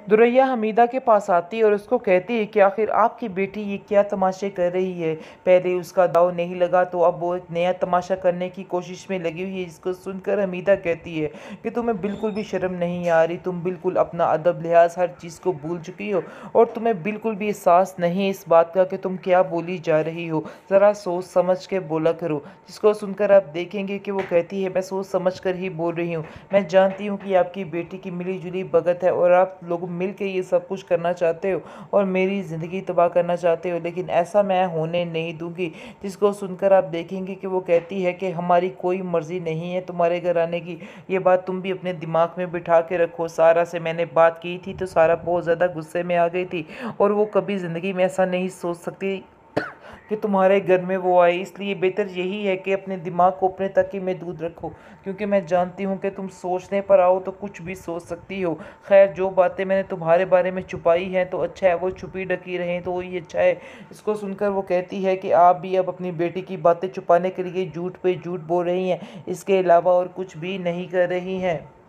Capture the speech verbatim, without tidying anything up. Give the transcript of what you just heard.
दुरैया हमीदा के पास आती है और उसको कहती है कि आखिर आपकी बेटी ये क्या तमाशे कर रही है। पहले उसका दाव नहीं लगा तो अब वो एक नया तमाशा करने की कोशिश में लगी हुई है। जिसको सुनकर हमीदा कहती है कि तुम्हें बिल्कुल भी शर्म नहीं आ रही, तुम बिल्कुल अपना अदब लिहाज हर चीज़ को भूल चुकी हो और तुम्हें बिल्कुल भी एहसास नहीं इस बात का कि तुम क्या बोली जा रही हो। ज़रा सोच समझ के बोला करो। जिसको सुनकर आप देखेंगे कि वो कहती है मैं सोच समझ कर ही बोल रही हूँ। मैं जानती हूँ कि आपकी बेटी की मिली जुली भगत है और आप लोग मिल के ये सब कुछ करना चाहते हो और मेरी ज़िंदगी तबाह करना चाहते हो, लेकिन ऐसा मैं होने नहीं दूंगी। जिसको सुनकर आप देखेंगे कि वो कहती है कि हमारी कोई मर्ज़ी नहीं है तुम्हारे घर आने की। ये बात तुम भी अपने दिमाग में बिठा के रखो। सारा से मैंने बात की थी तो सारा बहुत ज़्यादा गुस्से में आ गई थी और वो कभी ज़िंदगी में ऐसा नहीं सोच सकती कि तुम्हारे घर में वो आए। इसलिए बेहतर यही है कि अपने दिमाग को अपने तक ही में दूध रखो, क्योंकि मैं जानती हूँ कि तुम सोचने पर आओ तो कुछ भी सोच सकती हो। खैर, जो बातें मैंने तुम्हारे बारे में छुपाई हैं तो अच्छा है, वो छुपी ढकी रहें तो वही अच्छा है। इसको सुनकर वो कहती है कि आप भी अब अपनी बेटी की बातें छुपाने के लिए झूठ पे झूठ बोल रही हैं, इसके अलावा और कुछ भी नहीं कर रही हैं।